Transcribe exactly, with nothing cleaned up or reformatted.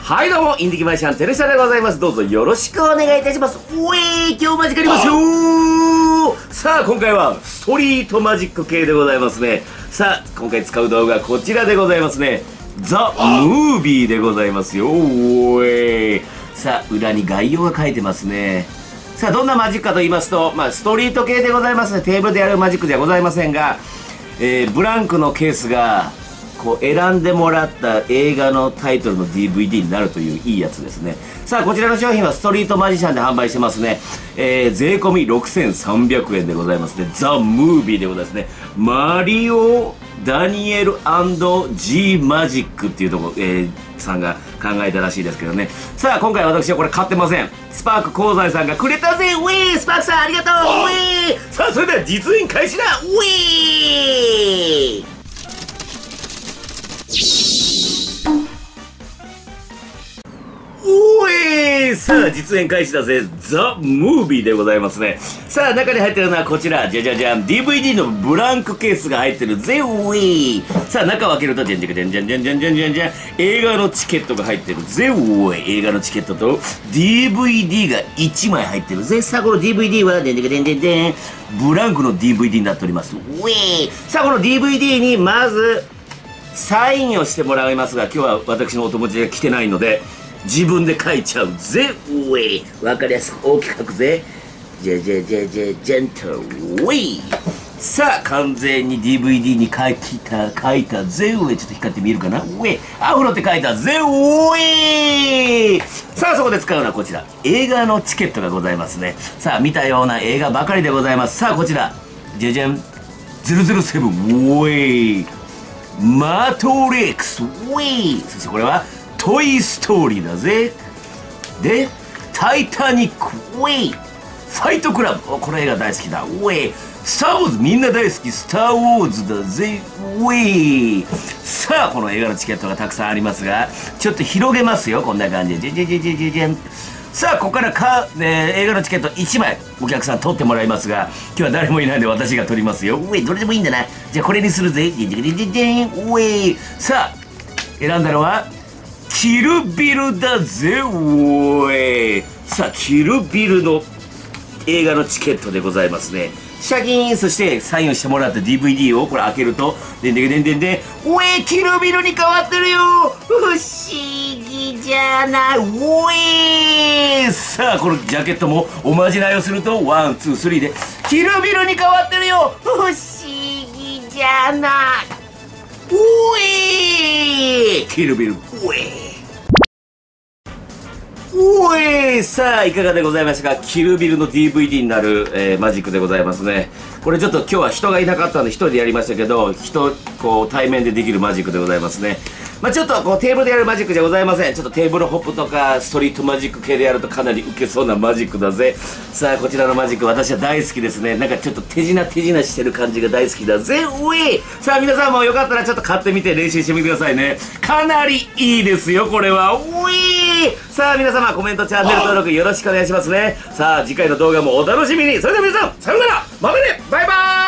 はいどうも、インディキマジシャン、テレシャでございます。どうぞよろしくお願いいたします。おえー、今日マジックありますよ。さあ、今回はストリートマジック系でございますね。さあ、今回使う動画はこちらでございますね。ザ・ムービーでございますよ。おーい。さあ、裏に概要が書いてますね。さあ、どんなマジックかと言いますと、まあ、ストリート系でございますね。テーブルでやるマジックではございませんが、えー、ブランクのケースが、こう選んでもらった映画のタイトルの ディーブイディー になるといういいやつですね。さあ、こちらの商品はストリートマジシャンで販売してますね。えー、税込みろくせんさんびゃくえんでございますね。ザ・ムービーでございますね。マリオ・ダニエル &G マジックっていうところ、えー、さんが考えたらしいですけどね。さあ、今回私はこれ買ってません。スパーク香西さんがくれたぜ。ウィースパークさんありがとう。ウィーさあ、それでは実演開始だ。ウィーおーいさあ、実演開始だぜ。ザ・ムービーでございますね。さあ、中に入ってるのはこちら。じゃじゃじゃん。ディーブイディー のブランクケースが入ってるぜ。ウィーさあ、中を開けると、じゃんじゃんじゃんじゃんじゃんじゃんじゃんじゃんじゃん。映画のチケットが入ってるぜ。ウィー映画のチケットと ディーブイディー がいちまい入ってるぜ。さあ、この ディーブイディー は、でんでんでんでんでん。ブランクの ディーブイディー になっております。ウィーさあ、この ディーブイディー にまず、サインをしてもらいますが、今日は私のお友達が来てないので、自分で書いちゃうぜ。ウェイわかりやすく大きく書くぜ。じゃじゃじゃじゃジェントルウェイさあ、完全に ディーブイディー に書いた、書いたぜ。ウェイちょっと光って見えるかな。ウェイアフロって書いたぜ。ウェイさあ、そこで使うのはこちら。映画のチケットがございますね。さあ、見たような映画ばかりでございます。さあ、こちら。じゃじゃん。ゼロゼロセブン。ウェイマトリックス。ウェイそしてこれは、トイ・ストーリーだぜ。で、タイタニック、ウェイファイトクラブ、この映画大好きだ、ウェイスター・ウォーズ、みんな大好き、スター・ウォーズだぜ、ウェイさあ、この映画のチケットがたくさんありますが、ちょっと広げますよ、こんな感じで。じゃじゃじゃじゃじゃん。さあ、ここからか、ね、映画のチケットいちまいお客さん取ってもらいますが、今日は誰もいないので私が取りますよ。ウェイどれでもいいんだな。じゃあこれにするぜ。じゃじゃじゃじゃじゃん、ウェイさあ、選んだのは、キルビルだぜ。おいさあ、キルビルの映画のチケットでございますね。シャキーンそしてサインをしてもらった ディーブイディー をこれ開けると、でんでんでんでんでん、おいキルビルに変わってるよ。不思議じゃない。おいさあ、このジャケットもおまじないをすると、ワン、ツー、スリーで、キルビルに変わってるよ。不思議じゃない。おいキルビル、おいおいさあ、いかがでございましたか。キルビルの ディーブイディー になる、えー、マジックでございますね。これちょっと今日は人がいなかったんで一人でやりましたけど、人、こう対面でできるマジックでございますね。まあちょっとこうテーブルでやるマジックじゃございません。ちょっとテーブルホップとかストリートマジック系でやるとかなりウケそうなマジックだぜ。さあ、こちらのマジック私は大好きですね。なんかちょっと手品手品してる感じが大好きだぜ。ウィーさあ、皆さんもよかったらちょっと買ってみて練習してみてくださいね。かなりいいですよ、これは。ウィーさあ、皆様コメント、チャンネル登録よろしくお願いしますね。さあ、次回の動画もお楽しみに。それでは皆さん、さようなら、またね、バイバーイ。